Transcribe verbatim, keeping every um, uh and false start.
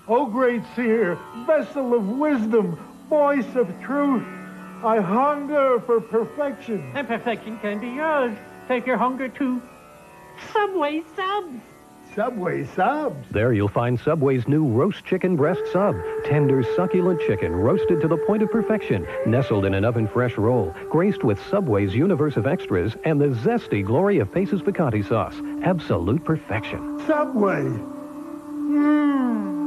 O great seer, vessel of wisdom, voice of truth, I hunger for perfection. And perfection can be yours. Take your hunger to Subway subs. Subway subs? There you'll find Subway's new roast chicken breast sub. Tender, succulent chicken roasted to the point of perfection, nestled in an oven-fresh roll, graced with Subway's universe of extras and the zesty glory of Pace's picante sauce. Absolute perfection. Subway. Mmm.